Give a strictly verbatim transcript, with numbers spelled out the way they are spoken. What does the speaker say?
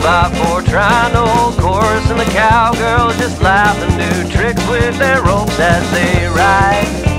by four trying to hold course, and the cowgirls just laugh and do tricks with their ropes as they ride.